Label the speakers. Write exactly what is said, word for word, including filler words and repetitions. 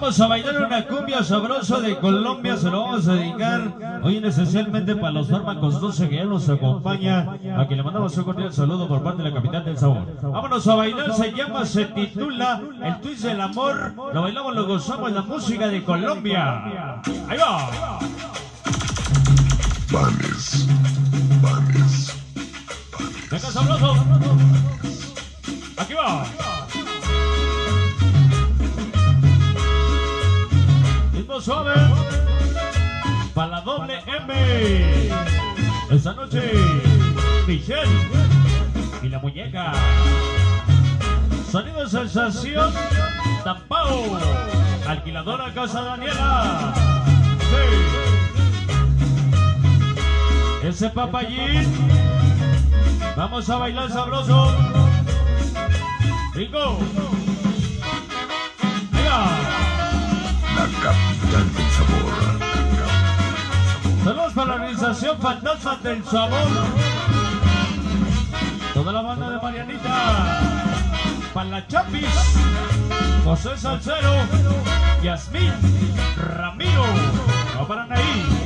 Speaker 1: Vamos a bailar una cumbia sabrosa de Colombia, se lo vamos a dedicar hoy especialmente para los fármacos doce que ya nos acompaña, a quien le mandamos un cordial saludo por parte de la capital del sabor. Vámonos a bailar, se llama, se titula El Twist del Amor, lo bailamos, lo gozamos, la música de Colombia. Ahí va.
Speaker 2: Vanes, vanes, vanes.
Speaker 1: Venga, sabroso. Aquí va. Ritmo suave. Para la doble M. Esta noche, Michelle y la muñeca. Sonido sensación. Tampao. Alquiladora Casa Daniela. Sí. Ese papayín. Vamos a bailar sabroso. Rico. Venga.
Speaker 2: La capital del sabor.
Speaker 1: Saludos para la organización Fantasmas del Sabor. Toda la banda de Marianita. Para la Chapis. José Salcero. Yasmín. Ramiro. No paran ahí.